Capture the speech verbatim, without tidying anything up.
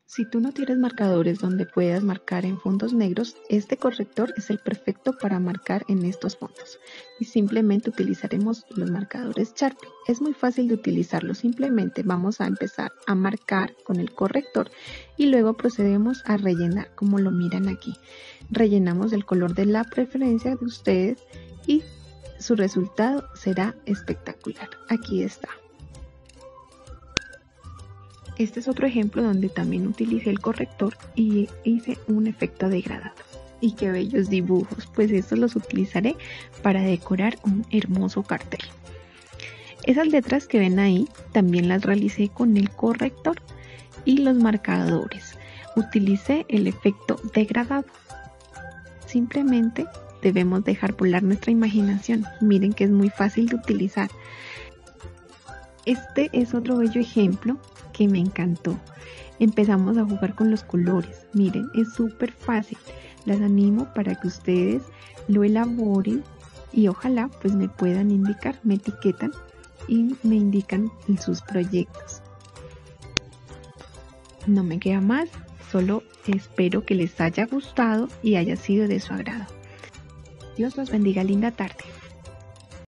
Si tú no tienes marcadores donde puedas marcar en fondos negros, este corrector es el perfecto para marcar en estos fondos. Y simplemente utilizaremos los marcadores Sharpie. Es muy fácil de utilizarlo, simplemente vamos a empezar a marcar con el corrector y luego procedemos a rellenar, como lo miran aquí. Rellenamos el color de la preferencia de ustedes y su resultado será espectacular. Aquí está. Este es otro ejemplo donde también utilicé el corrector y hice un efecto degradado. Y qué bellos dibujos, pues estos los utilizaré para decorar un hermoso cartel. Esas letras que ven ahí también las realicé con el corrector y los marcadores. Utilicé el efecto degradado. Simplemente debemos dejar volar nuestra imaginación. Miren que es muy fácil de utilizar. Este es otro bello ejemplo que me encantó. Empezamos a jugar con los colores. Miren, es súper fácil. Las animo para que ustedes lo elaboren y ojalá pues me puedan indicar, me etiquetan y me indican sus proyectos. No me queda más, solo espero que les haya gustado y haya sido de su agrado. Dios los bendiga, linda tarde.